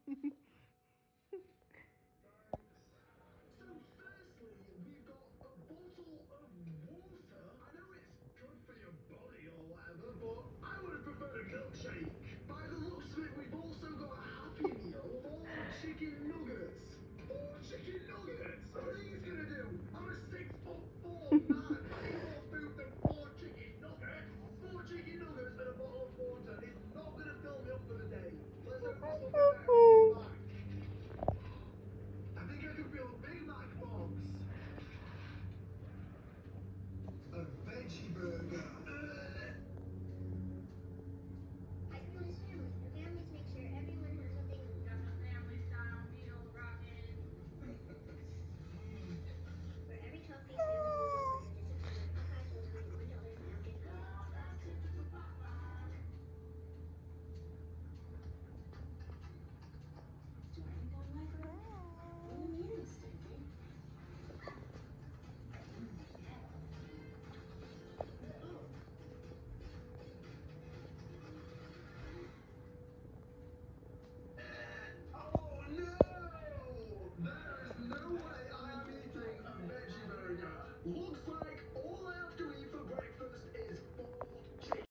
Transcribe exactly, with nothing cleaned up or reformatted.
So firstly, we've got a bottle of water. I know it's good for your body or whatever, but I would have preferred a milkshake. By the looks of it, we've also got a Happy Meal, four chicken nuggets. Four chicken nuggets? Are these